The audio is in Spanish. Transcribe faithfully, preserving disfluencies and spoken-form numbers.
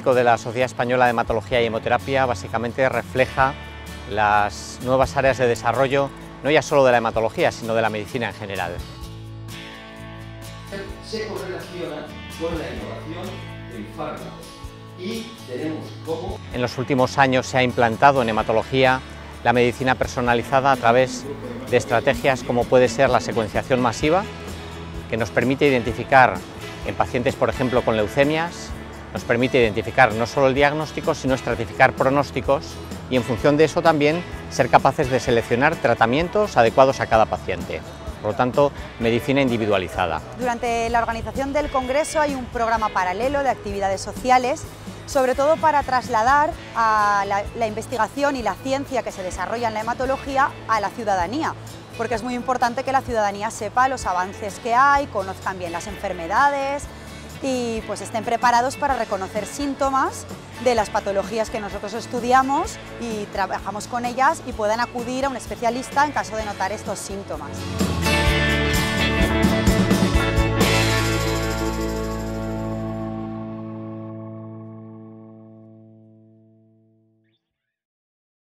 científico de la Sociedad Española de Hematología y Hemoterapia básicamente refleja las nuevas áreas de desarrollo, no ya solo de la hematología, sino de la medicina en general. Se correlaciona con la innovación en fármacos y tenemos cómo... En los últimos años se ha implantado en hematología la medicina personalizada a través de estrategias como puede ser la secuenciación masiva, que nos permite identificar en pacientes, por ejemplo, con leucemias, nos permite identificar no solo el diagnóstico, sino estratificar pronósticos y en función de eso también ser capaces de seleccionar tratamientos adecuados a cada paciente. Por lo tanto, medicina individualizada. Durante la organización del Congreso hay un programa paralelo de actividades sociales, sobre todo para trasladar a la, la investigación y la ciencia que se desarrolla en la hematología a la ciudadanía, porque es muy importante que la ciudadanía sepa los avances que hay, conozcan bien las enfermedades y pues estén preparados para reconocer síntomas de las patologías que nosotros estudiamos y trabajamos con ellas y puedan acudir a un especialista en caso de notar estos síntomas.